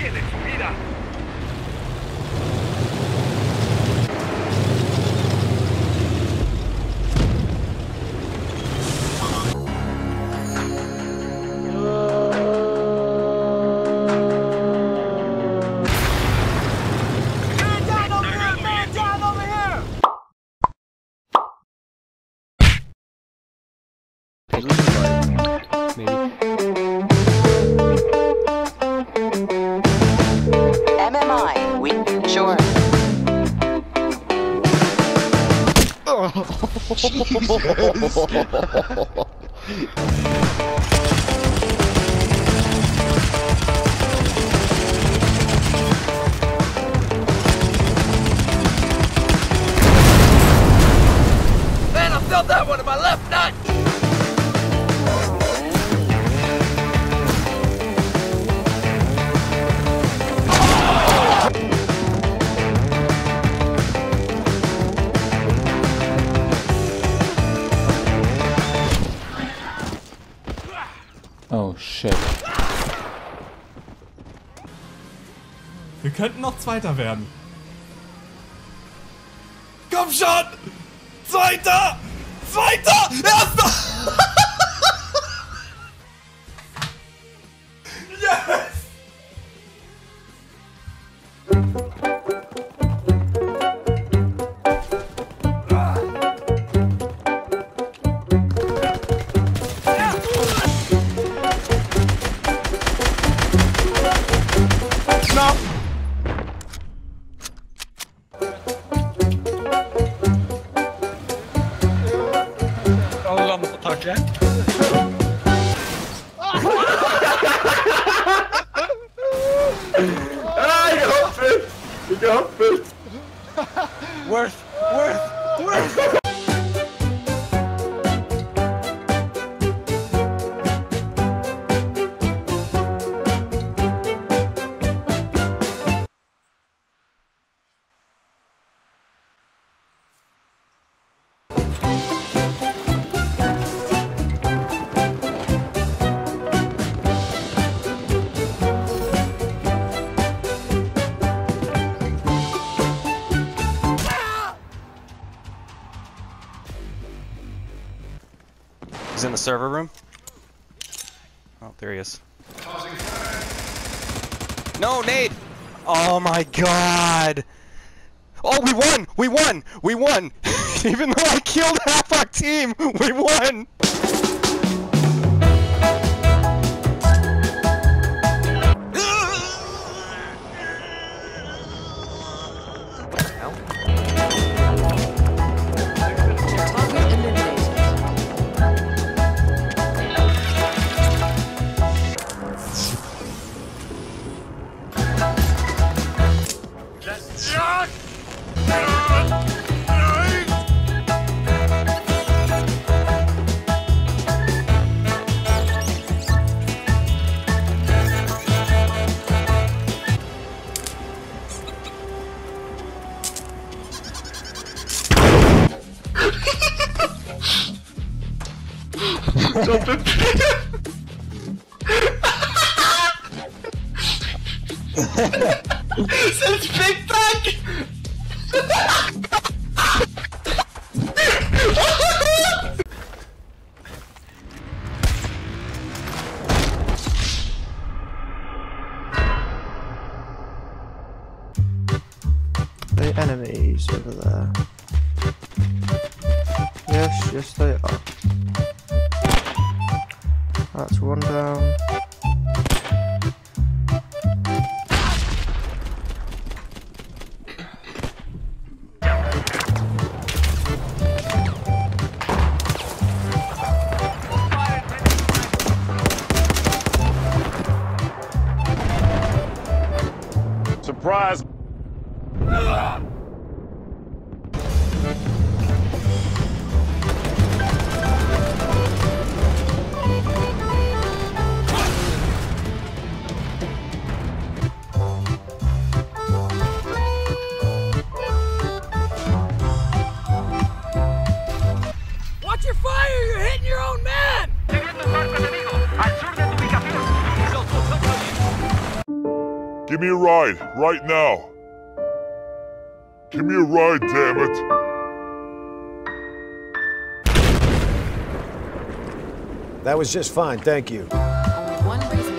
tienen su vida. MMI, we sure. Man, I felt that one in my left nut. Oh shit. Wir könnten noch Zweiter werden. Komm schon! Zweiter! Zweiter! Erster! Yes! Worth. He's in the server room. Oh, there he is. No, nade! Oh my god! Oh, we won! We won! We won! Even though I killed half our team, we won! C'est le spectacle. The enemies over there. Yes, they are. That's one down. Surprise! Watch your fire! You're hitting your own man! Give me a ride, right now. Give me a ride, damn it. That was just fine, thank you. Only one reason